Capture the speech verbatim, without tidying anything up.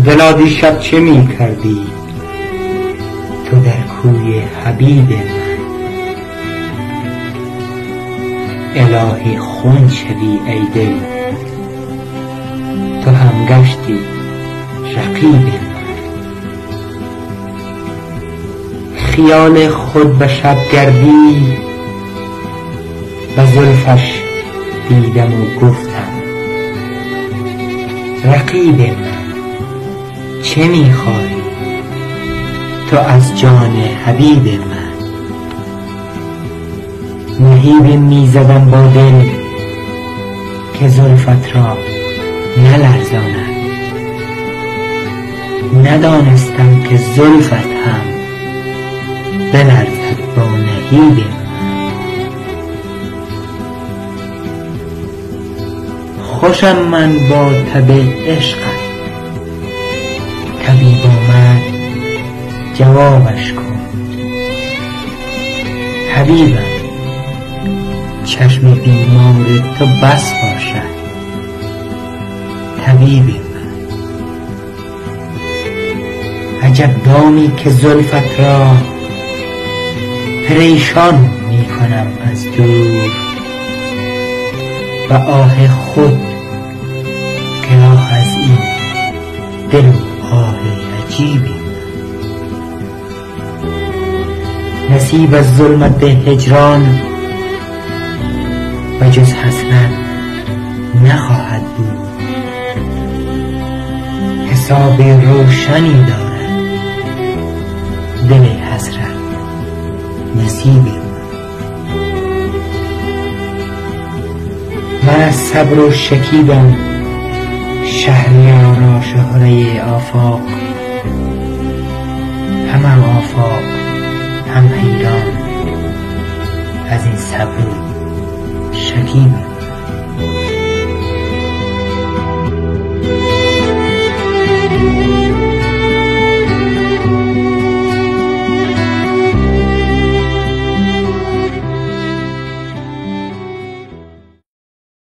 دلا دیشب چه می کردی تو در کوی حبیب من؟ الهی خون شوی ای دل، تو هم گشتی رقیب من. خیال خود به شب گردی به زلفش دیدم و گفتم رقیب من چه می‌خواهی تو از جان حبیب من؟ نهیبی می‌زدم با دل که زلفت را نلرزاند، ندانستم که زلفت هم بلرزد با نهیب من. خوشم من با تب عشقت، طبیب آمد جوابش کن. حبیبم چشم بیمار تو بس باشد طبیب من. عجب دامی که زلفت را پریشان می کنم از دور، و آه خود که آه از این دل و آه عجیبی. نصیب از ظلمت هجران و جز حسرت نخواهد بود، حساب روشنی دارد دل حسرت نصیبی. من از صبر و شکیبم شهریارا شهره آفاق،